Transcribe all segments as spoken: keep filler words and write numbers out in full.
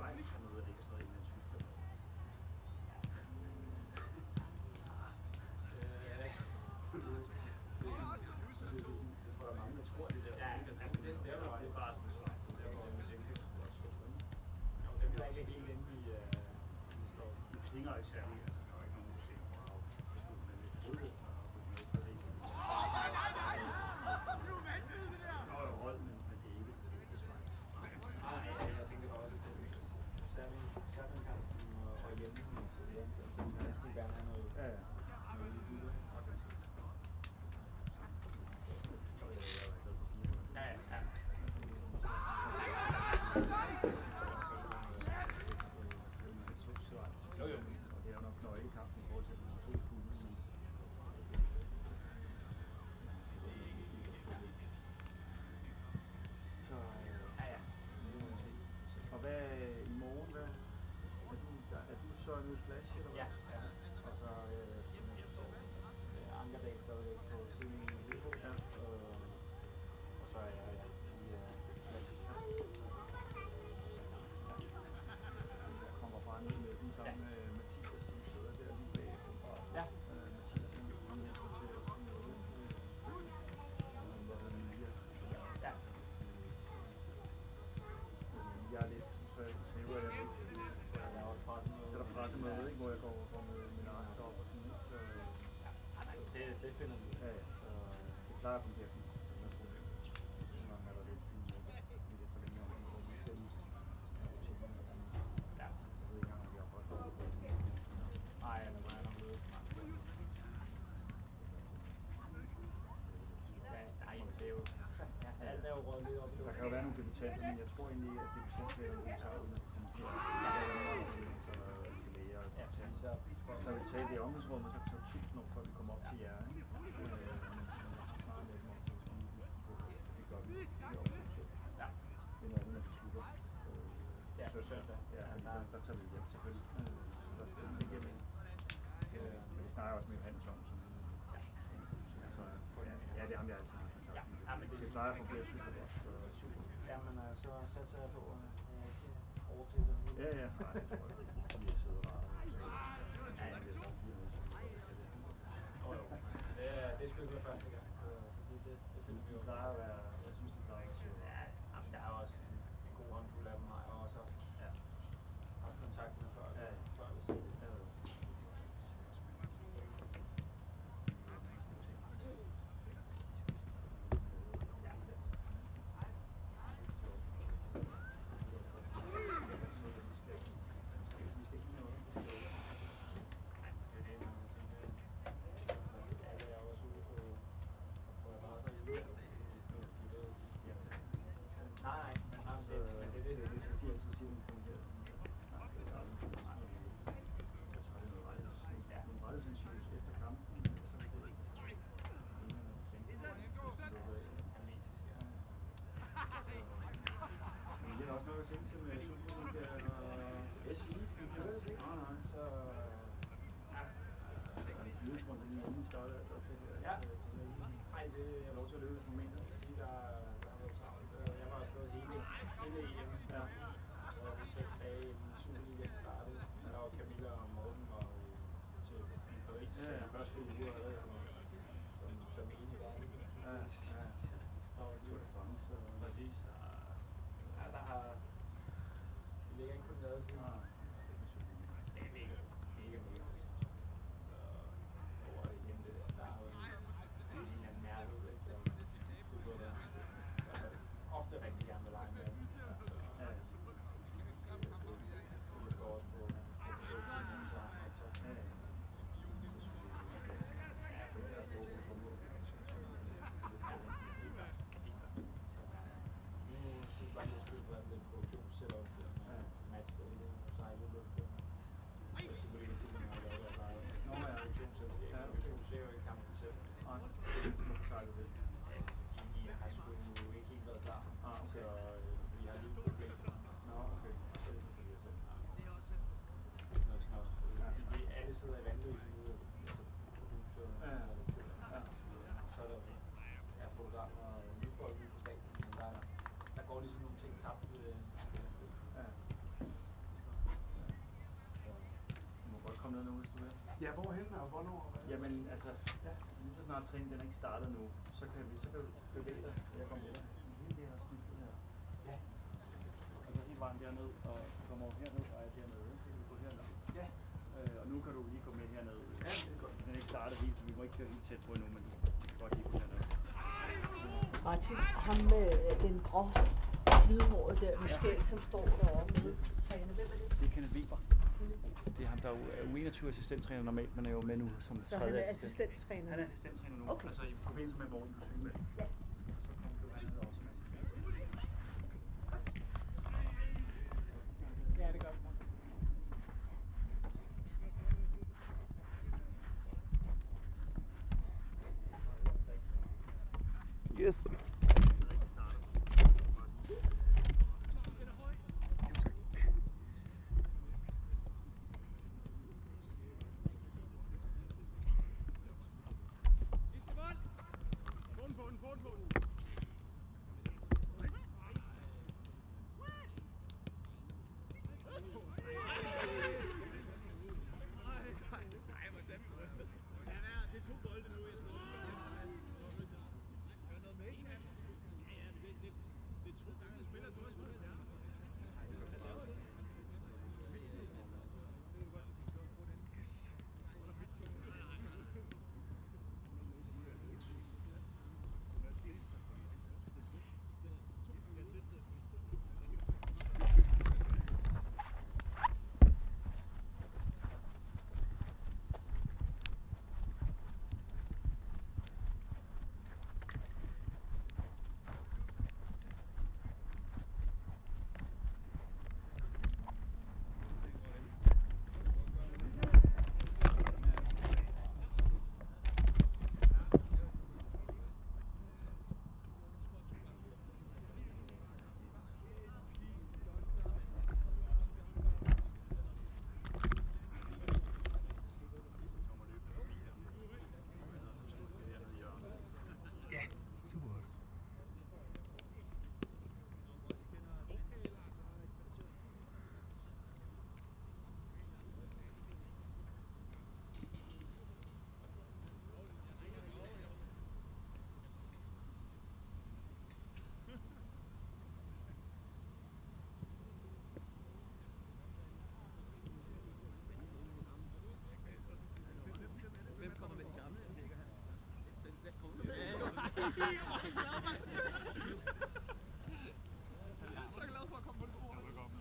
Schweiz og noget, det ikke sådan noget England, Tyskland. Ja, det er det tror jeg mange, der tror, det der. Ja, det, det, det er jo bare sådan Schweiz. Det er jo dem, det sgu også så. Jo, dem der ikke er helt inde i stoffet. Det klinger ikke særlig, altså der er ikke nogen, der tænker, wow, det skulle man lidt rødvåg og på den måde præcis. Nå, jo hold, men det er ikke det Schweiz. Nej, jeg tænkte også, at det er Serbien-kampen og hjemme. Jeg skulle gerne have noget. Ja, ja. Noget i bytte. Ja, ja, ja. Jo, jo. Og det er jo nok nøglekampen i forhold til de to klubber. Så ja, ja. Og hvad i morgen, hvad? Er du, der, er du så nu Flash, eller hvad? Ja, ja. Og så øh, Ankerdal stadigvæk på siden i Viborg. Ja. Øh, og så er jeg ja, i uh, Flash. Ja. Jeg kommer fra en med den sammen ja. med Mathias, som sidder der lige bag fodbold. Ja. Uh, Mathias, han kom hjem til sådan noget. Hvad hedder det, Mia? Ja. Jeg er lidt, så hæver jeg lidt, fordi jeg er også pressemøde. Så er der pressemøde, ikke, hvor jeg går, går med min egen stop og sådan noget. Så ja, nej, det, det finder vi. Ja, så det plejer at fungere fint. Nogle gange er der lidt sådan, lidt lidt for længe om, hvor vi skal ud af rutinen. Ja. Jeg ved ikke engang, om vi har godt på det. Nej, eller mig er der møde snart. Ja, nej, men det er jo... Ja, alt er jo røget lidt op. Der kan jo være nogle debutanter, men jeg tror egentlig, at debutantslægerne vil tage ud. Ja, så, så vi tager det i omgangsrådet, men så tager tusind år, før vi kommer op til jer. Ikke? Men man har snart med dem om, det gør vi i omgangsrådet. Ja. Det er noget, når vi slutter. Ja, søndag. Ja, fordi der, der tager vi hjem selvfølgelig. Så der er selvfølgelig ikke hjemme. Men det snakker også med Johannes om. Så, ja, det er ham, jeg altid har kontakt med. Ja, men det, det plejer at fungere super godt. Super. Ja, men så satser jeg på at overtale det. Ja, ja. Nej, det tror jeg. Vi er søde og rare. Ja, ja, det er så fire år siden. Åh jo. Det er sgu ikke være første gang. Så det, det, det finder vi jo. De plejer at være, jeg synes, de plejer at være søde. Ja, men der er også en god håndfuld af dem, har jeg også haft kontakt med før. Ja, før vi ser det. Indtil med Superliga og S I, vi kan høre det ikke? Nej, nej, så er det fyringsrunde lige inden vi starter der til her. Ja, nej, det er lov til at løbe et moment. Jeg skal sige, der, der har været travlt. Jeg var afsted hele, hele E M. Ja. Så var det seks dage inden Superliga startede. Der var Camilla og Morten og til Paris. Ja, ja. Første uge havde jeg som, som ene i verden. Ja, ja. Tour de France. Præcis. Ja, der har vi ligger ikke kun lavet siden. Nej, det er mega, mega, mega. Over igen det der, der er jo en eller anden nærhed, ikke? Super der. Ofte rigtig gerne vil lege med dem. Ja. Det går også på det ja, for det er gode for mig. Nu skal vi bare lige spille på den produktion setup der med match der, så har Ja, hvorhen og hvornår? Jamen, altså, ja, lige så snart træningen den er ikke startet nu, så kan vi så kan vi bevæge dig. Jeg kommer med dig. Hele det her snit her. Ja. Og så hele vejen derned, og du kommer over herned, og er dernede. Så kan vi gå herned. Ja. Øh, og nu kan du lige gå med herned. Ja, det er godt. Den er ikke startet helt, så vi må ikke køre helt tæt på endnu, men du kan godt lige gå herned. Martin, ham med den grå hvidhåret der med skæg, som står deroppe med træner. Hvem er det? Det er Kenneth Weber. Det er ham, der er U enogtyve assistenttræner normalt, men er jo med nu som Så han er assistenttræner? Han er assistenttræner nu, okay. Altså i forbindelse med Morten, du syg med. Ja. Så kom han ned også med assistenttræner. Ja, det gør vi. Yes. Jeg er så glad for at komme på det ord.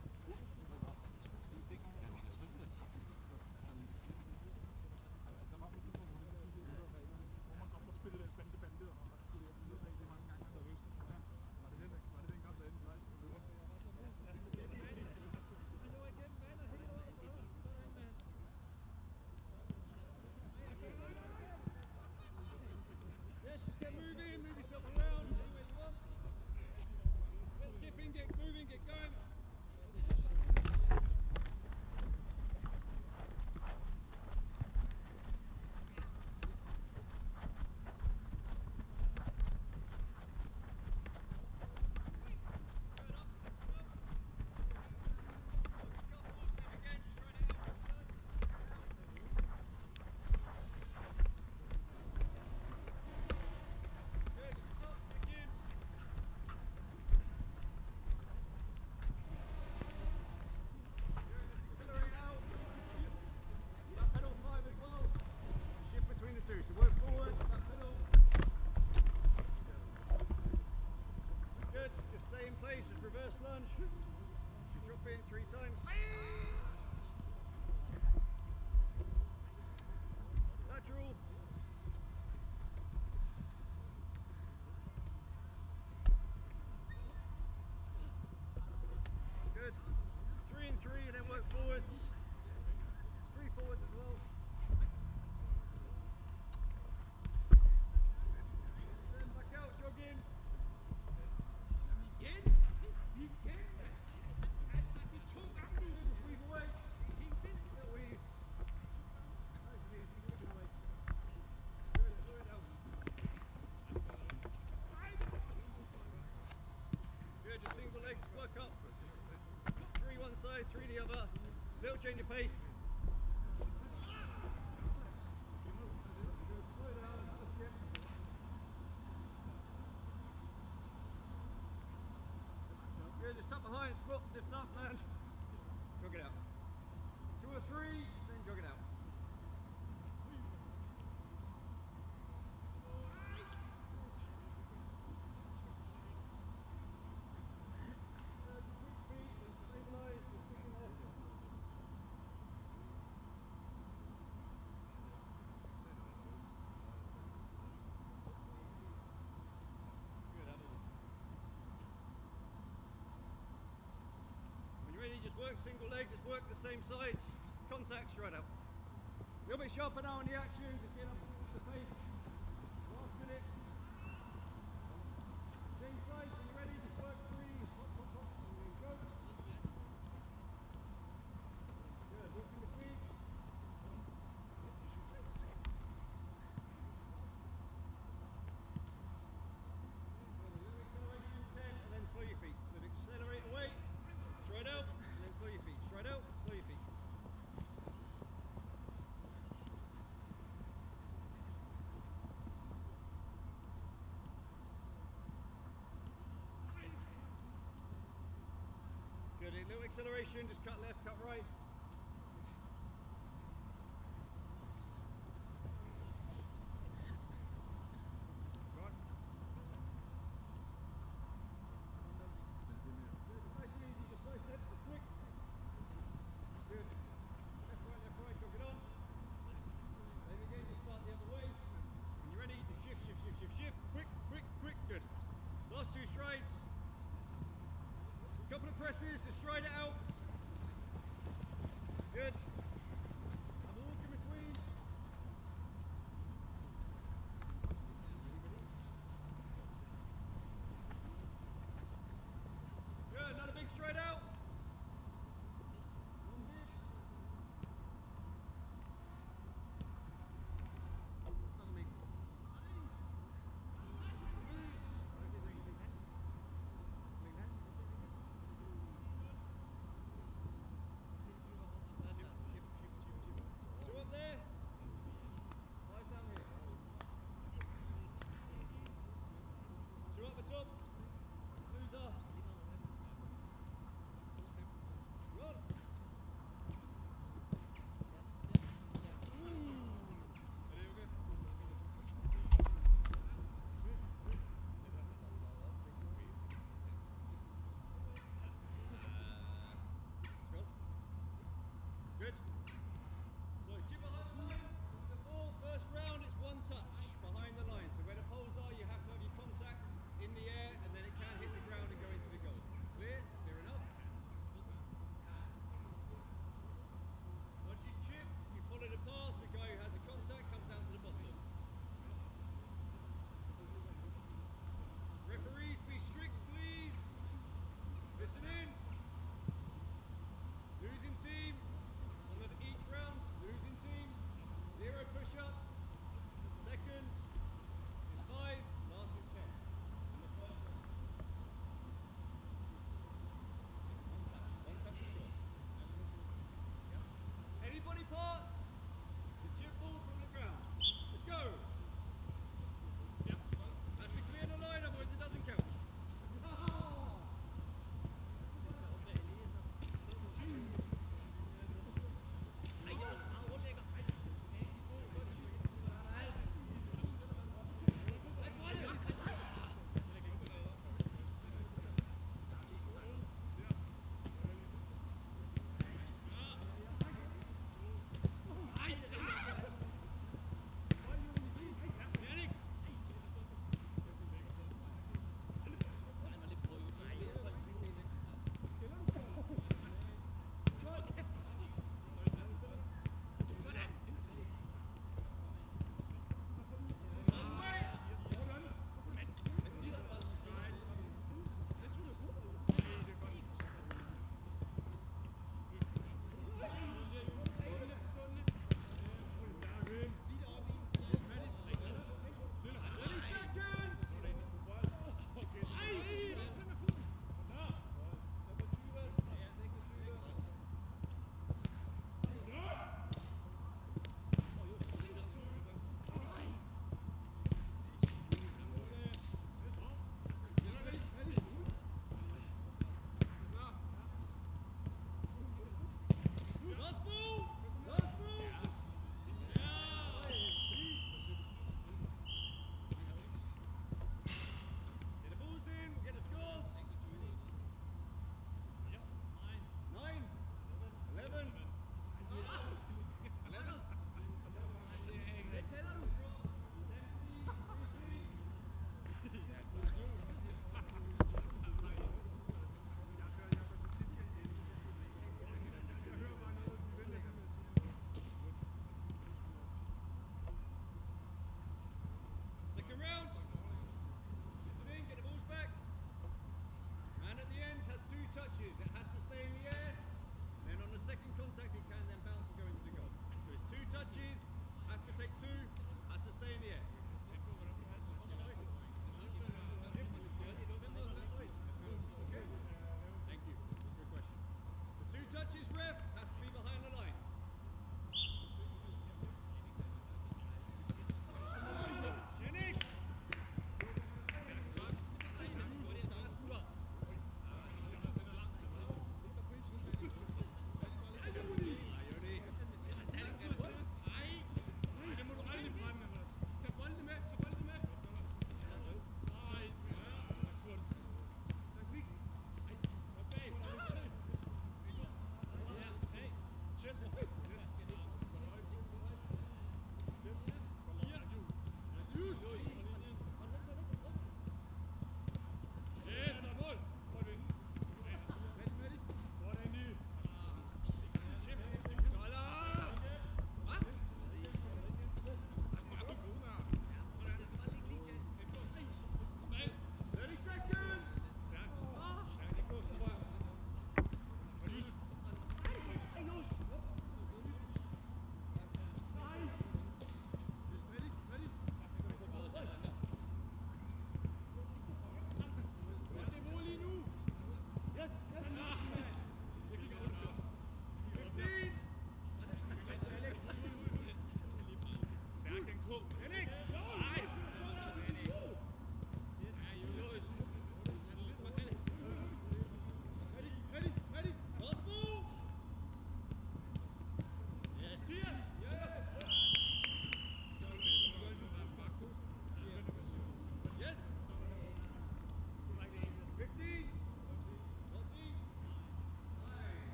Yes, just get moving, move yourself around, see where you want. Get skipping, get moving, get going. Lunge. You drop it in three times. Lateral. Good. Three and three, and then work forwards. Three forwards as well. Then back out, jog in. Igen? Igen? Altså, de to gange nu. Weave away. Igen? Weave. Good, just single leg, work up. Three one side, three the other. Little change of pace. behind, squat, lift up, land. Jog it out. Two or three, then jog it out. Just work single leg, just work the same sides, contact straight up. A little bit sharper now on the action, just get up the pace. Last minute. Same side, are you ready? Just work three. Hop, hop, hop. There you go. Good, work in between. Good, a little acceleration, ten, and then slow your feet. So accelerate away, straight out. Slow your feet, straight out, slow your feet. Good, a little acceleration, just cut left, cut right.